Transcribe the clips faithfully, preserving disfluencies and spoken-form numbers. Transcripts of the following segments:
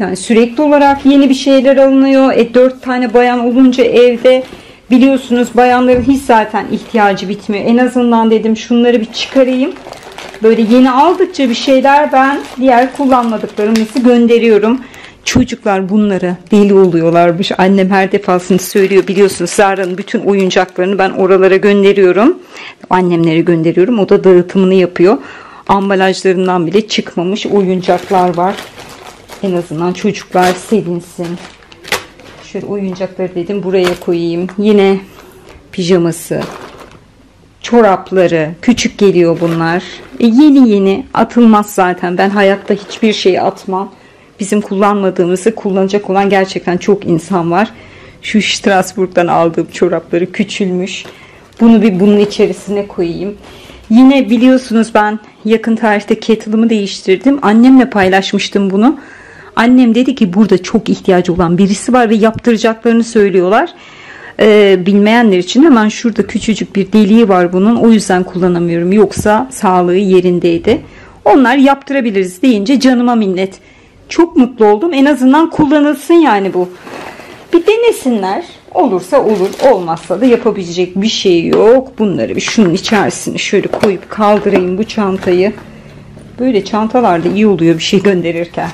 Yani sürekli olarak yeni bir şeyler alınıyor. E dört tane bayan olunca evde biliyorsunuz bayanların hiç zaten ihtiyacı bitmiyor. En azından dedim şunları bir çıkarayım. Böyle yeni aldıkça bir şeyler ben diğer kullanmadıklarımızı gönderiyorum. Çocuklar bunlara deli oluyorlarmış. Annem her defasında söylüyor. Biliyorsunuz Zara'nın bütün oyuncaklarını ben oralara gönderiyorum. Annemlere gönderiyorum. O da dağıtımını yapıyor. Ambalajlarından bile çıkmamış oyuncaklar var. En azından çocuklar sevinsin. Şöyle oyuncakları dedim buraya koyayım. Yine pijaması, çorapları, küçük geliyor bunlar. E yeni yeni atılmaz zaten. Ben hayatta hiçbir şeyi atmam. Bizim kullanmadığımızı kullanacak olan gerçekten çok insan var. Şu Strasbourg'dan aldığım çorapları küçülmüş. Bunu bir bunun içerisine koyayım. Yine biliyorsunuz ben yakın tarihte kettle'ımı değiştirdim. Annemle paylaşmıştım bunu. Annem dedi ki burada çok ihtiyacı olan birisi var ve yaptıracaklarını söylüyorlar. Ee, bilmeyenler için hemen şurada küçücük bir deliği var bunun. O yüzden kullanamıyorum. Yoksa sağlığı yerindeydi. Onlar yaptırabiliriz deyince canıma minnet. Çok mutlu oldum. En azından kullanılsın yani bu. Bir denesinler. Olursa olur. Olmazsa da yapabilecek bir şey yok. Bunları bir şunun içerisine şöyle koyup kaldırayım bu çantayı. Böyle çantalarda iyi oluyor bir şey gönderirken.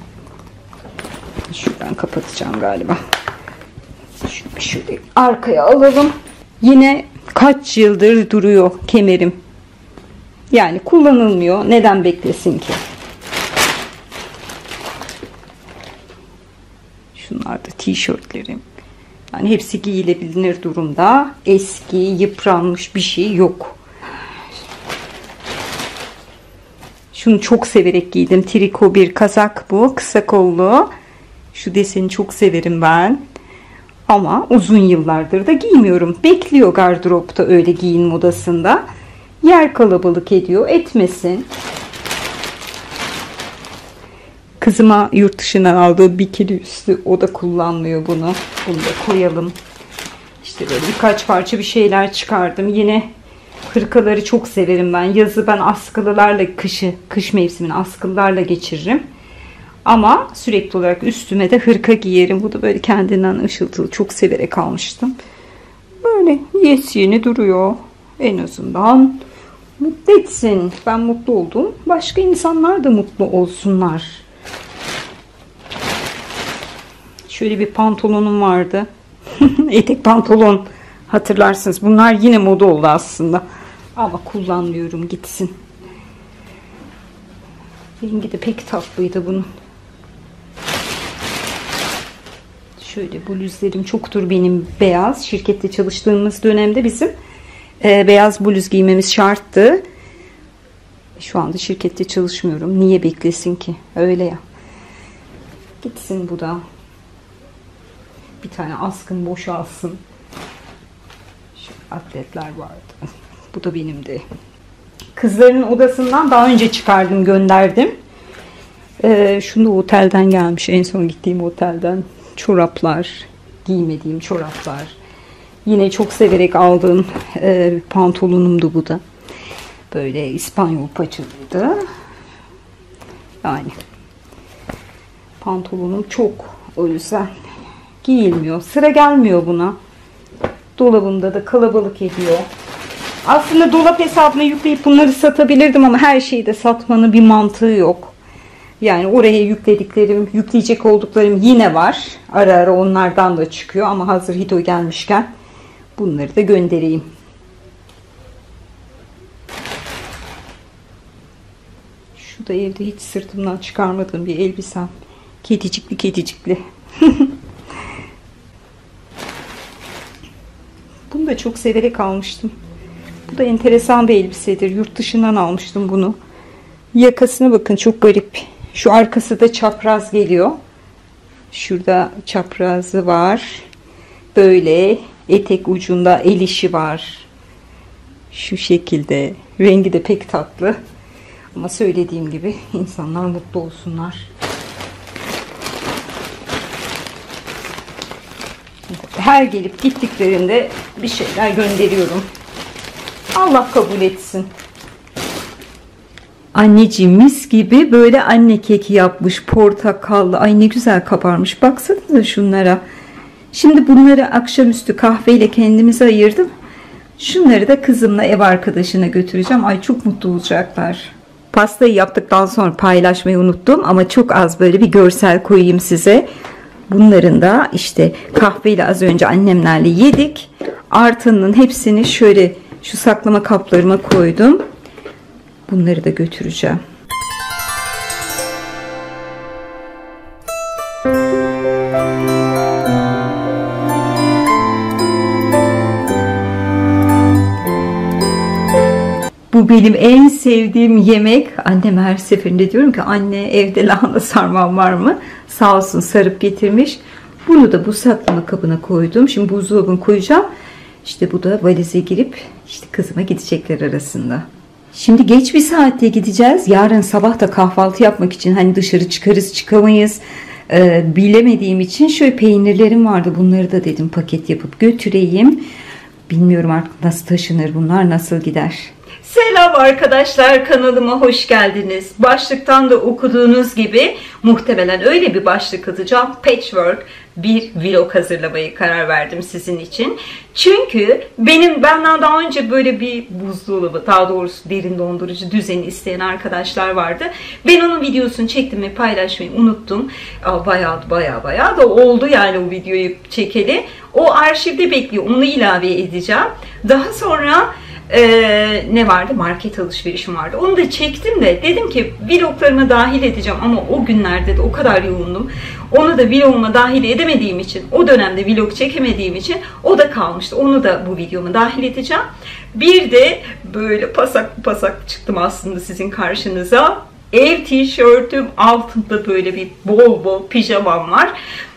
Şuradan kapatacağım galiba. Şunu şöyle arkaya alalım. Yine kaç yıldır duruyor kemerim. Yani kullanılmıyor. Neden beklesin ki? Şunlar da tişörtlerim. Yani hepsi giyilebilir durumda. Eski, yıpranmış bir şey yok. Şunu çok severek giydim. Triko bir kazak bu. Kısa kollu. Şu deseni çok severim ben. Ama uzun yıllardır da giymiyorum. Bekliyor gardıropta öyle giyin modasında. Yer kalabalık ediyor. Etmesin. Kızıma yurt dışından aldığı bikini üstü. O da kullanmıyor bunu. Bunu da koyalım. İşte böyle birkaç parça bir şeyler çıkardım. Yine hırkaları çok severim ben. Yazı ben askılılarla, kışı, kış mevsimini askılılarla geçiririm. Ama sürekli olarak üstüme de hırka giyerim. Bu da böyle kendinden ışıltılı. Çok severek almıştım. Böyle yes yeni duruyor. En azından mutlu etsin. Ben mutlu oldum. Başka insanlar da mutlu olsunlar. Şöyle bir pantolonum vardı. Etek pantolon. Hatırlarsınız. Bunlar yine moda oldu aslında. Ama kullanmıyorum gitsin. Rengi de pek tatlıydı bunun. Şöyle bluzlarım çoktur benim beyaz. Şirkette çalıştığımız dönemde bizim e, beyaz bluz giymemiz şarttı. Şu anda şirkette çalışmıyorum. Niye beklesin ki? Öyle ya. Gitsin bu da. Bir tane askın boşalsın. Şu atletler vardı. Bu da benimdi. Kızların odasından daha önce çıkardım, gönderdim. Ee, şunu da otelden gelmiş. En son gittiğim otelden. Çoraplar. Giymediğim çoraplar. Yine çok severek aldığım e, pantolonumdu bu da. Böyle İspanyol paçalıydı. Yani pantolonum çok. O yüzden giyilmiyor. Sıra gelmiyor buna. Dolabımda da kalabalık ediyor. Aslında dolap hesabına yükleyip bunları satabilirdim ama her şeyi de satmanın bir mantığı yok. Yani oraya yüklediklerim, yükleyecek olduklarım yine var. Ara ara onlardan da çıkıyor ama hazır Hito gelmişken bunları da göndereyim. Şu da evde hiç sırtımdan çıkarmadığım bir elbisem. Kedicikli kedicikli. Bunu da çok severek almıştım. Bu da enteresan bir elbisedir. Yurt dışından almıştım bunu. Yakasına bakın, çok garip. Şu arkası da çapraz geliyor. Şurada çaprazı var. Böyle etek ucunda el işi var. Şu şekilde. Rengi de pek tatlı. Ama söylediğim gibi insanlar mutlu olsunlar. Her gelip gittiklerinde bir şeyler gönderiyorum. Allah kabul etsin. Anneciğim mis gibi böyle anne keki yapmış, portakallı. Ay ne güzel kabarmış. Baksanıza şunlara. Şimdi bunları akşamüstü kahveyle kendimize ayırdım. Şunları da kızımla ev arkadaşına götüreceğim. Ay çok mutlu olacaklar. Pastayı yaptıktan sonra paylaşmayı unuttum ama çok az böyle bir görsel koyayım size. Bunların da işte kahveyle az önce annemlerle yedik. Artanın hepsini şöyle şu saklama kaplarıma koydum. Bunları da götüreceğim. Bu benim en sevdiğim yemek. Annem her seferinde diyorum ki anne evde lahana sarman var mı? Sağ olsun sarıp getirmiş. Bunu da bu saklama kabına koydum. Şimdi buzdolabına koyacağım. İşte bu da valize girip işte kızıma gidecekler arasında. Şimdi geç bir saatte gideceğiz. Yarın sabah da kahvaltı yapmak için hani dışarı çıkarız çıkamayız. Ee, bilemediğim için şöyle peynirlerim vardı. Bunları da dedim paket yapıp götüreyim. Bilmiyorum artık nasıl taşınır bunlar, nasıl gider. Selam arkadaşlar, kanalıma hoş geldiniz. Başlıktan da okuduğunuz gibi muhtemelen öyle bir başlık atacağım. Patchwork bir vlog hazırlamaya karar verdim sizin için. Çünkü benim benden daha önce böyle bir buzdolabı, daha doğrusu derin dondurucu düzeni isteyen arkadaşlar vardı. Ben onun videosunu çektim ve paylaşmayı unuttum. Bayağı bayağı bayağı da oldu yani o videoyu çekeli. O arşivde bekliyor. Onu ilave edeceğim. Daha sonra Ee, ne vardı? Market alışverişim vardı. Onu da çektim de dedim ki vloglarıma dahil edeceğim ama o günlerde de o kadar yoğundum. Onu da vloguma dahil edemediğim için, o dönemde vlog çekemediğim için o da kalmıştı. Onu da bu videoma dahil edeceğim. Bir de böyle pasak pasak çıktım aslında sizin karşınıza. Ev tişörtüm, altında böyle bir bol bol pijamam var.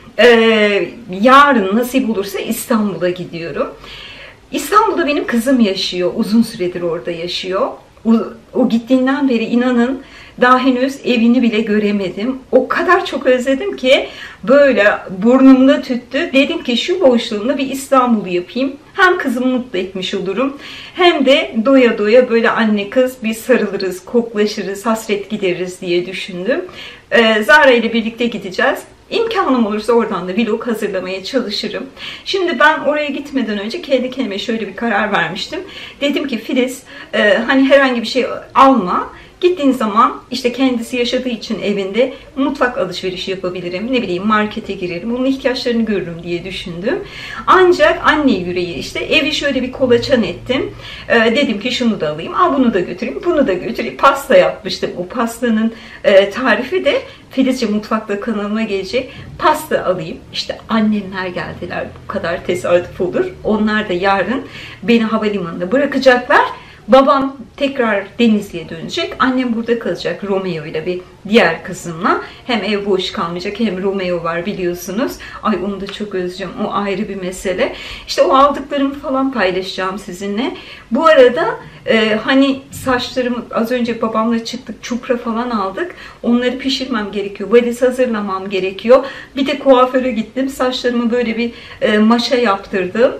Ee, yarın nasip olursa İstanbul'a gidiyorum. İstanbul'da benim kızım yaşıyor. Uzun süredir orada yaşıyor. O, o gittiğinden beri inanın daha henüz evini bile göremedim. O kadar çok özledim ki böyle burnumda tüttü. Dedim ki şu boşluğumda bir İstanbul'u yapayım. Hem kızımı mutlu etmiş olurum. Hem de doya doya böyle anne kız bir sarılırız, koklaşırız, hasret gideriz diye düşündüm. Ee, Zara ile birlikte gideceğiz. İmkanım olursa oradan da vlog hazırlamaya çalışırım. Şimdi ben oraya gitmeden önce kendi kendime şöyle bir karar vermiştim. Dedim ki Filiz e, hani herhangi bir şey alma. Gittiğin zaman işte kendisi yaşadığı için evinde mutfak alışverişi yapabilirim. Ne bileyim markete girerim. Onun ihtiyaçlarını görürüm diye düşündüm. Ancak anne yüreği işte evi şöyle bir kolaçan ettim. Ee, dedim ki şunu da alayım. Aa, bunu da götüreyim. Bunu da götüreyim. Pasta yapmıştım. O pastanın e, tarifi de Filizce Mutfak'ta kanalıma gelecek. Pasta alayım. İşte annemler geldiler. Bu kadar tesadüf olur. Onlar da yarın beni havalimanına bırakacaklar. Babam tekrar Denizli'ye dönecek. Annem burada kalacak Romeo ile bir diğer kızımla. Hem ev boş kalmayacak hem Romeo var biliyorsunuz. Ay onu da çok özleyeceğim. O ayrı bir mesele. İşte o aldıklarımı falan paylaşacağım sizinle. Bu arada e, hani saçlarımı az önce babamla çıktık. Çupra falan aldık. Onları pişirmem gerekiyor. Valiz hazırlamam gerekiyor. Bir de kuaföre gittim. Saçlarımı böyle bir e, maşa yaptırdım.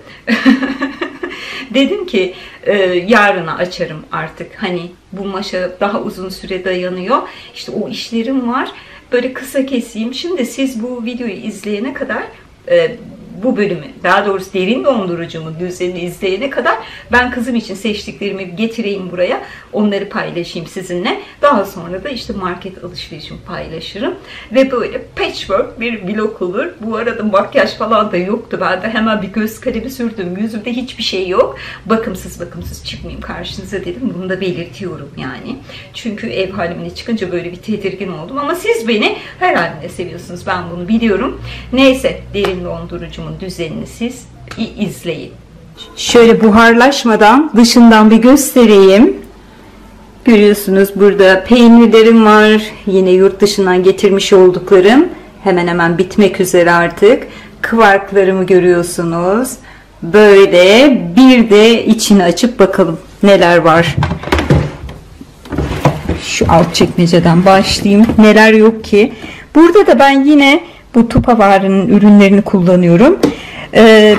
Dedim ki e, yarına açarım artık. Hani bu maşa daha uzun süre dayanıyor. İşte o işlerim var. Böyle kısa keseyim. Şimdi siz bu videoyu izleyene kadar e, bu bölümü, daha doğrusu derin dondurucumu düzenini izleyene kadar ben kızım için seçtiklerimi getireyim buraya. Onları paylaşayım sizinle. Daha sonra da işte market alışverişimi paylaşırım. Ve böyle patchwork bir vlog olur. Bu arada makyaj falan da yoktu. Ben de hemen bir göz kalemi sürdüm. Yüzümde hiçbir şey yok. Bakımsız bakımsız çıkmayayım karşınıza dedim. Bunu da belirtiyorum yani. Çünkü ev halimine çıkınca böyle bir tedirgin oldum. Ama siz beni her halimle seviyorsunuz. Ben bunu biliyorum. Neyse, derin dondurucumun düzenini siz izleyin. Şöyle buharlaşmadan dışından bir göstereyim. Görüyorsunuz burada peynirlerim var. Yine yurt dışından getirmiş olduklarım. Hemen hemen bitmek üzere artık. Kıvarklarımı görüyorsunuz. Böyle bir de içini açıp bakalım neler var. Şu alt çekmeceden başlayayım. Neler yok ki. Burada da ben yine bu Tupperware'ın ürünlerini kullanıyorum. Ee,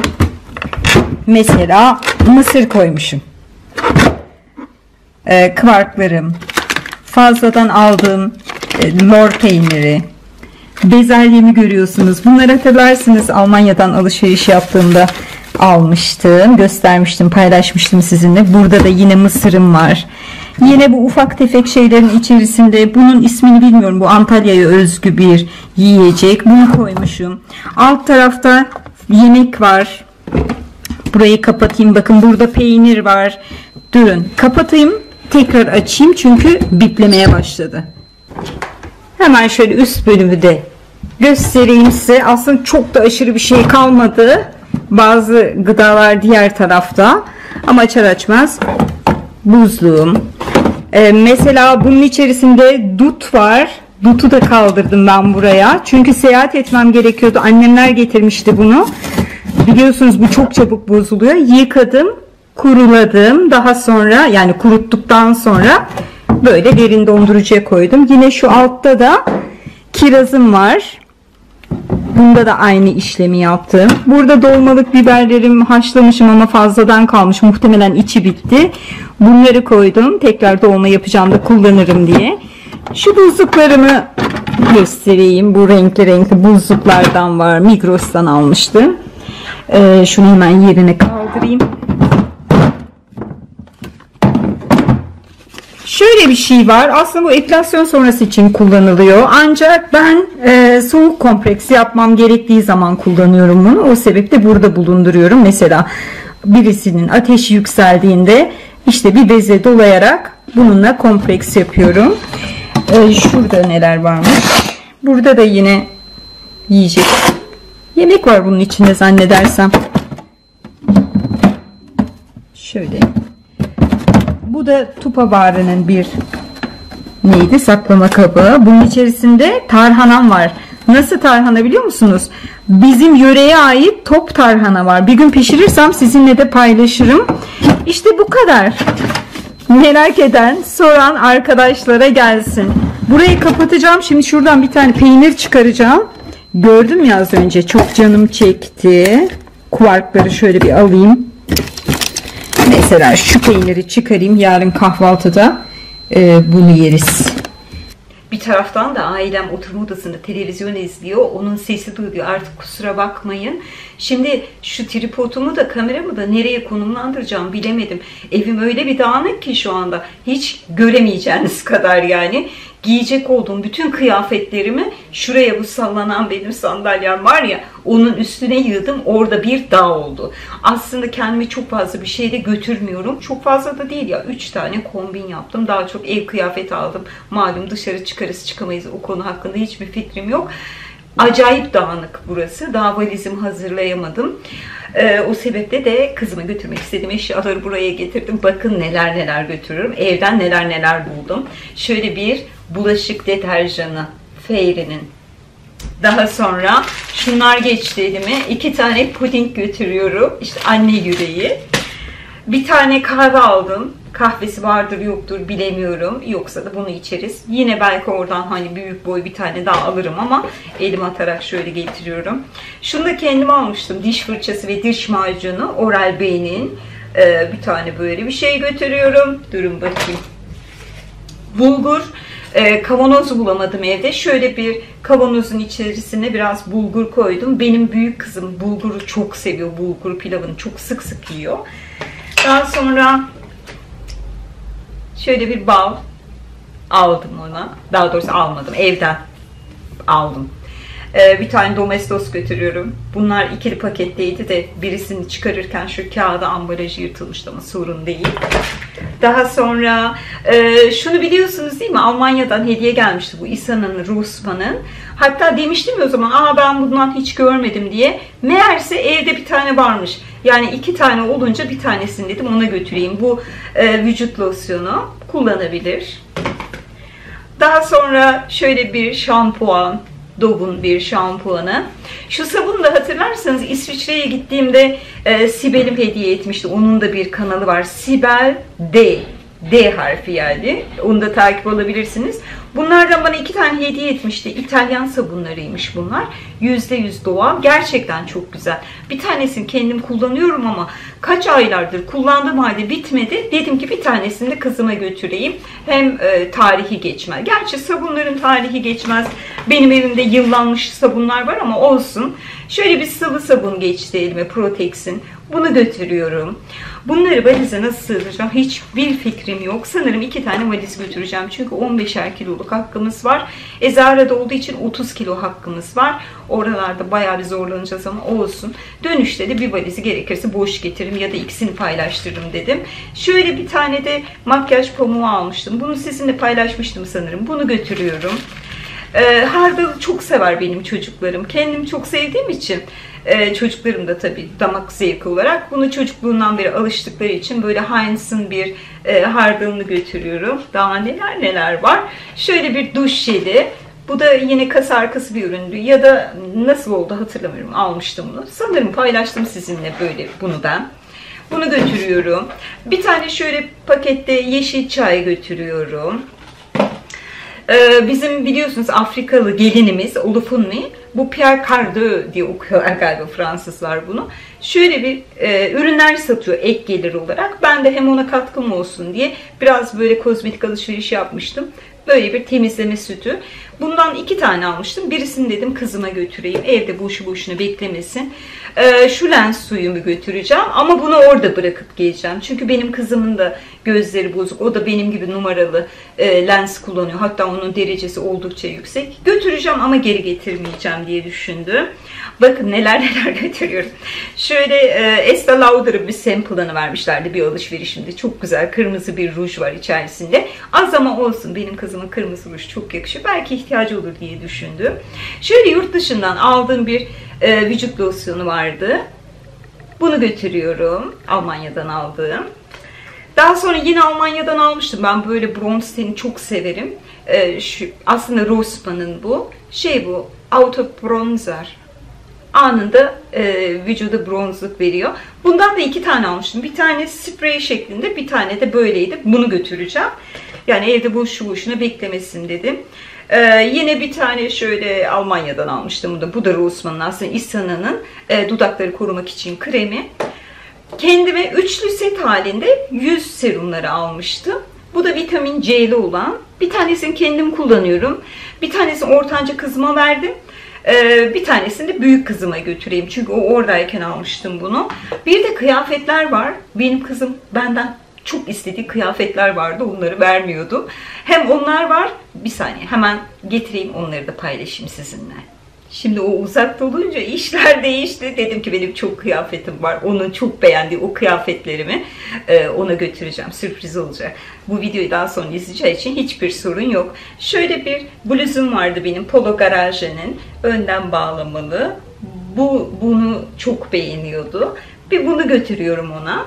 mesela mısır koymuşum. Ee, kıvarklarım, fazladan aldığım e, lor peyniri, bezelyemi görüyorsunuz. Bunları hatırlarsınız, Almanya'dan alışveriş yaptığımda almıştım, göstermiştim, paylaşmıştım sizinle. Burada da yine mısırım var. Yine bu ufak tefek şeylerin içerisinde, bunun ismini bilmiyorum, bu Antalya'ya özgü bir yiyecek, bunu koymuşum. Alt tarafta yemek var. Burayı kapatayım, bakın burada peynir var. Durun kapatayım, tekrar açayım çünkü biplemeye başladı. Hemen şöyle üst bölümü de göstereyim size. Aslında çok da aşırı bir şey kalmadı. Bazı gıdalar diğer tarafta ama açar açmaz buzluğum. Ee, mesela bunun içerisinde dut var. Dutu da kaldırdım ben buraya. Çünkü seyahat etmem gerekiyordu. Annemler getirmişti bunu. Biliyorsunuz bu çok çabuk bozuluyor. Yıkadım, kuruladım. Daha sonra, yani kuruttuktan sonra böyle derin dondurucuya koydum. Yine şu altta da kirazım var. Bunda da aynı işlemi yaptım. Burada dolmalık biberlerim haşlamışım ama fazladan kalmış. Muhtemelen içi bitti. Bunları koydum. Tekrar dolma yapacağım da kullanırım diye. Şu buzluklarımı göstereyim. Bu renkli renkli buzluklardan var. Migros'tan almıştım. Ee, şunu hemen yerine kaldırayım. Şöyle bir şey var. Aslında bu enflasyon sonrası için kullanılıyor. Ancak ben e, soğuk kompleksi yapmam gerektiği zaman kullanıyorum bunu. O sebeple burada bulunduruyorum. Mesela birisinin ateşi yükseldiğinde işte bir beze dolayarak bununla kompreks yapıyorum. E, şurada neler varmış. Burada da yine yiyecek. Yemek var bunun içinde zannedersem. Şöyle. Bu da tupa barının bir neydi? Saklama kabı. Bunun içerisinde tarhanam var. Nasıl tarhana biliyor musunuz? Bizim yöreye ait top tarhana var. Bir gün pişirirsem sizinle de paylaşırım. İşte bu kadar. Merak eden, soran arkadaşlara gelsin. Burayı kapatacağım. Şimdi şuradan bir tane peynir çıkaracağım. Gördüm ya az önce. Çok canım çekti. Kuarkları şöyle bir alayım. Mesela şu peyniri çıkarayım. Yarın kahvaltıda e, bunu yeriz. Bir taraftan da ailem oturma odasında televizyon izliyor. Onun sesi duyuyor. Artık kusura bakmayın. Şimdi şu tripodumu da kameramı da nereye konumlandıracağım bilemedim. Evim öyle bir dağınık ki şu anda. Hiç göremeyeceğiniz kadar yani. Giyecek olduğum bütün kıyafetlerimi şuraya, bu sallanan benim sandalyem var ya, onun üstüne yığdım. Orada bir dağ oldu. Aslında kendime çok fazla bir şey de götürmüyorum. Çok fazla da değil ya. Üç tane kombin yaptım. Daha çok ev kıyafeti aldım. Malum dışarı çıkarız çıkamayız. O konu hakkında hiçbir fikrim yok. Acayip dağınık burası. Daha valizimi hazırlayamadım. Ee, o sebeple de kızımı götürmek istediğim eşyaları buraya getirdim. Bakın neler neler götürürüm. Evden neler neler buldum. Şöyle bir bulaşık deterjanı Fairy'nin. Daha sonra şunlar geçti elime. İki tane puding götürüyorum. İşte anne yüreği. Bir tane kahve aldım. Kahvesi vardır yoktur bilemiyorum. Yoksa da bunu içeriz. Yine belki oradan hani büyük boy bir tane daha alırım ama elime atarak şöyle getiriyorum. Şunu da kendim almıştım. Diş fırçası ve diş macunu Oral-B'nin. Ee, bir tane böyle bir şey götürüyorum. Durun bakayım. Bulgur. Ee, kavanozu bulamadım evde. Şöyle bir kavanozun içerisine biraz bulgur koydum. Benim büyük kızım bulguru çok seviyor. Bulgur pilavını çok sık sık yiyor. Daha sonra şöyle bir bal aldım ona. Daha doğrusu almadım. Evden aldım. Ee, bir tane domestos götürüyorum. Bunlar ikili paketteydi de birisini çıkarırken şu kağıda ambalajı yırtılmıştı ama sorun değil. Daha sonra e, şunu biliyorsunuz değil mi? Almanya'dan hediye gelmişti bu İsa'nın, Russman'ın. Hatta demiştim ya o zaman, aa ben bundan hiç görmedim diye. Meğerse evde bir tane varmış. Yani iki tane olunca bir tanesini dedim ona götüreyim. Bu e, vücut losyonu kullanabilir. Daha sonra şöyle bir şampuan. Dove'un bir şampuanı. Şu sabunu da hatırlarsanız İsviçre'ye gittiğimde e, Sibel'im hediye etmişti. Onun da bir kanalı var. Sibel D. D harfi yani. Onu da takip alabilirsiniz. Bunlardan bana iki tane hediye etmişti. İtalyan sabunlarıymış bunlar. yüzde yüz doğal. Gerçekten çok güzel. Bir tanesini kendim kullanıyorum ama kaç aylardır kullandığım halde bitmedi. Dedim ki bir tanesini de kızıma götüreyim. Hem e, tarihi geçmez. Gerçi sabunların tarihi geçmez. Benim evimde yıllanmış sabunlar var ama olsun. Şöyle bir sıvı sabun geçti elime, Protex'in. Bunu götürüyorum. Bunları valize nasıl sığdıracağım hiçbir fikrim yok. Sanırım iki tane valiz götüreceğim. Çünkü on beşer kiloluk hakkımız var. E, Zara'da olduğu için otuz kilo hakkımız var. Oralarda bayağı bir zorlanacağız ama olsun. Dönüşte de bir valizi gerekirse boş getiririm ya da ikisini paylaştırırım dedim. Şöyle bir tane de makyaj pamuğu almıştım. Bunu sizinle paylaşmıştım sanırım. Bunu götürüyorum. E, hardalı çok sever benim çocuklarım. Kendim çok sevdiğim için e, çocuklarım da tabii damak zevki olarak bunu çocukluğundan beri alıştıkları için böyle Heinz'ın bir e, hardalını götürüyorum. Daha neler neler var. Şöyle bir duş jeli. Bu da yine kasa arkası bir üründü. Ya da nasıl oldu hatırlamıyorum. Almıştım bunu. Sanırım paylaştım sizinle böyle bunu ben. Bunu götürüyorum. Bir tane şöyle pakette yeşil çay götürüyorum. Bizim biliyorsunuz Afrikalı gelinimiz Olufunmi, bu Pierre Cardin diye okuyorlar galiba Fransızlar bunu. Şöyle bir e, ürünler satıyor ek gelir olarak. Ben de hem ona katkım olsun diye biraz böyle kozmetik alışveriş yapmıştım. Böyle bir temizleme sütü. Bundan iki tane almıştım. Birisini dedim kızıma götüreyim. Evde boşu boşuna beklemesin. Ee, şu lens suyumu götüreceğim. Ama bunu orada bırakıp geleceğim. Çünkü benim kızımın da gözleri bozuk. O da benim gibi numaralı e, lens kullanıyor. Hatta onun derecesi oldukça yüksek. Götüreceğim ama geri getirmeyeceğim diye düşündüm. Bakın neler neler götürüyorum. Şöyle e, Estee Lauder'ın bir sample'ını vermişlerdi bir alışverişimde. Çok güzel kırmızı bir ruj var içerisinde. Az ama olsun. Benim kızımın kırmızı ruj çok yakışıyor. Belki ihtiyacı olur diye düşündüm. Şöyle yurt dışından aldığım bir e, vücut losyonu vardı. Bunu götürüyorum. Almanya'dan aldığım. Daha sonra yine Almanya'dan almıştım. Ben böyle bronz teni çok severim. E, şu, aslında Rossmann'ın bu. Şey bu. Auto Bronzer. Anında e, vücuda bronzluk veriyor. Bundan da iki tane almıştım. Bir tane sprey şeklinde, bir tane de böyleydi. Bunu götüreceğim. Yani evde boşu boşuna beklemesin dedim. Ee, yine bir tane şöyle Almanya'dan almıştım. Bu da, bu da Rossmann'ın aslında Isana'nın e, dudakları korumak için kremi. Kendime üçlü set halinde yüz serumları almıştım. Bu da vitamin C'li olan. Bir tanesini kendim kullanıyorum. Bir tanesini ortanca kızıma verdim. Ee, bir tanesini de büyük kızıma götüreyim. Çünkü o oradayken almıştım bunu. Bir de kıyafetler var. Benim kızım benden çok istediği kıyafetler vardı. Onları vermiyordum. Hem onlar var. Bir saniye hemen getireyim onları da paylaşayım sizinle. Şimdi o uzakta olunca işler değişti. Dedim ki benim çok kıyafetim var. Onun çok beğendiği o kıyafetlerimi e, ona götüreceğim. Sürpriz olacak. Bu videoyu daha sonra izleyeceği için hiçbir sorun yok. Şöyle bir bluzum vardı benim. Polo Garage'nin önden bağlamalı. Bu bunu çok beğeniyordu. Bir bunu götürüyorum ona.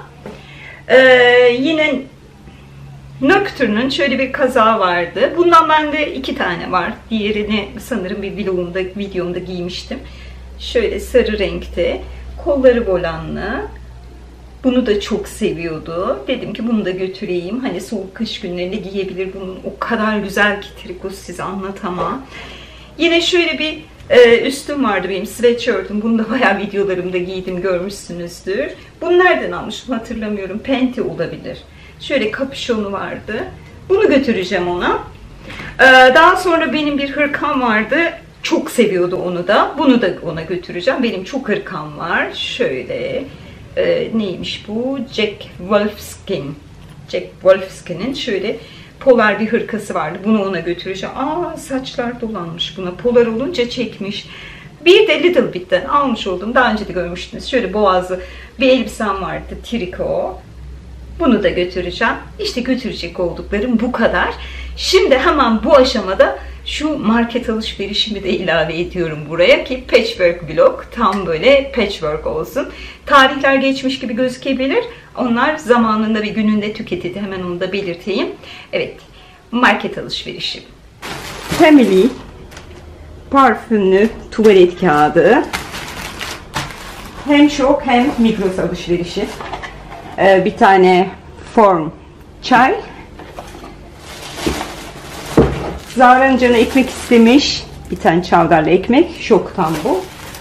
Ee, yine Nocturne'un şöyle bir kazağı vardı. Bundan bende iki tane var. Diğerini sanırım bir vlogumda, videomda giymiştim. Şöyle sarı renkte. Kolları volanlı. Bunu da çok seviyordu. Dedim ki bunu da götüreyim. Hani soğuk kış günlerinde giyebilir. Bunun o kadar güzel ki trikosu size anlatamam. Yine şöyle bir e, üstüm vardı benim, sweatshirt'üm. Bunu da bayağı videolarımda giydim, görmüşsünüzdür. Bunu nereden almıştım hatırlamıyorum. Penti olabilir. Şöyle kapüşonu vardı. Bunu götüreceğim ona. Ee, daha sonra benim bir hırkam vardı. Çok seviyordu onu da. Bunu da ona götüreceğim. Benim çok hırkam var. Şöyle e, neymiş bu? Jack Wolfskin. Jack Wolfskin'in şöyle polar bir hırkası vardı. Bunu ona götüreceğim. Aa, saçlar dolanmış buna. Polar olunca çekmiş. Bir de Little Bit'ten almış oldum. Daha önce de görmüştünüz. Şöyle boğazlı bir elbisem vardı. Triko. Bunu da götüreceğim. İşte götürecek olduklarım bu kadar. Şimdi hemen bu aşamada şu market alışverişimi de ilave ediyorum buraya ki patchwork vlog tam böyle patchwork olsun. Tarihler geçmiş gibi gözükebilir. Onlar zamanında ve gününde tüketildi. Hemen onu da belirteyim. Evet, market alışverişi. Family parfümlü tuvalet kağıdı. Hem şok hem Migros alışverişi. Ee, bir tane form çay. Zahra'nın canı ekmek istemiş. Bir tane çavdarlı ekmek. Şoktan bu.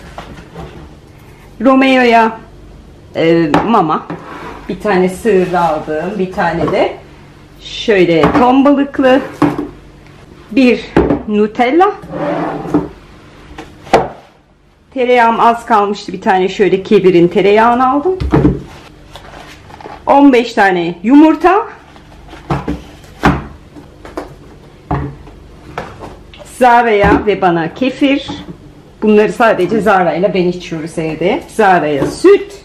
Romeo'ya e, mama. Bir tane sığır aldım. Bir tane de şöyle ton balıklı. Bir Nutella. Tereyağım az kalmıştı. Bir tane şöyle Kebir'in tereyağını aldım. on beş tane yumurta. Zara'ya ve bana kefir. Bunları sadece Zara ile ben içiyoruz evde. Zara'ya süt.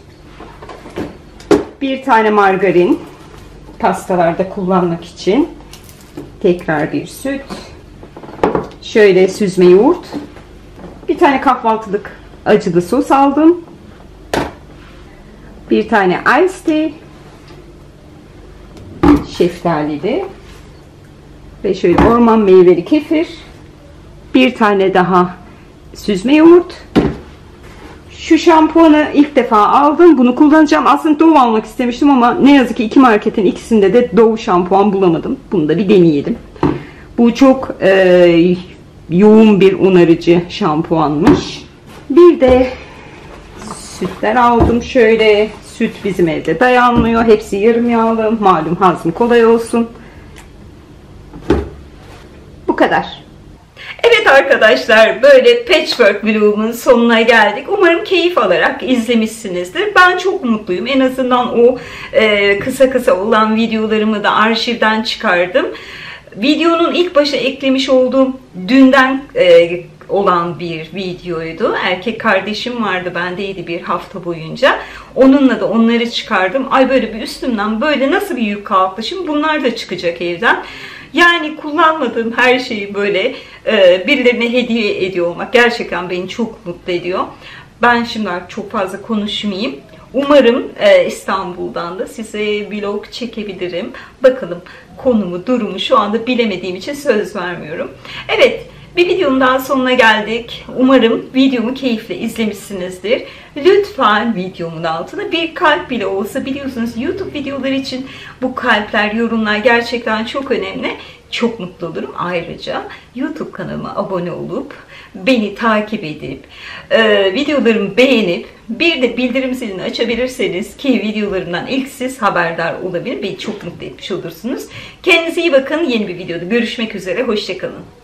Bir tane margarin. Pastalarda kullanmak için. Tekrar bir süt. Şöyle süzme yoğurt. Bir tane kahvaltılık acılı sos aldım. Bir tane ice tea. Şeftalili. Ve şöyle orman meyveli kefir. Bir tane daha süzme yoğurt. Şu şampuanı ilk defa aldım. Bunu kullanacağım. Aslında Dove almak istemiştim ama ne yazık ki iki marketin ikisinde de Dove şampuan bulamadım. Bunu da bir deneyelim. Bu çok e, yoğun bir onarıcı şampuanmış. Bir de sütler aldım. Şöyle süt bizim evde dayanmıyor. Hepsi yarım yağlı. Malum hazmı kolay olsun. Bu kadar. Evet arkadaşlar, böyle patchwork vlogumun sonuna geldik. Umarım keyif alarak izlemişsinizdir. Ben çok mutluyum. En azından o e, kısa kısa olan videolarımı da arşivden çıkardım. Videonun ilk başa eklemiş olduğum dünden e, olan bir videoydu. Erkek kardeşim vardı, bendeydi bir hafta boyunca. Onunla da onları çıkardım. Ay böyle bir üstümden böyle nasıl bir yük kalktı. Şimdi bunlar da çıkacak evden. Yani kullanmadığım her şeyi böyle e, birilerine hediye ediyor olmak gerçekten beni çok mutlu ediyor. Ben şimdi artık çok fazla konuşmayayım. Umarım e, İstanbul'dan da size vlog çekebilirim. Bakalım konumu, durumu şu anda bilemediğim için söz vermiyorum. Evet, bir videonun daha sonuna geldik. Umarım videomu keyifle izlemişsinizdir. Lütfen videomun altına bir kalp bile olsa, biliyorsunuz YouTube videoları için bu kalpler, yorumlar gerçekten çok önemli. Çok mutlu olurum. Ayrıca YouTube kanalıma abone olup, beni takip edip, e, videolarımı beğenip, bir de bildirim zilini açabilirseniz ki videolarımdan ilk siz haberdar olabilir. Beni çok mutlu etmiş olursunuz. Kendinize iyi bakın. Yeni bir videoda görüşmek üzere. Hoşça kalın.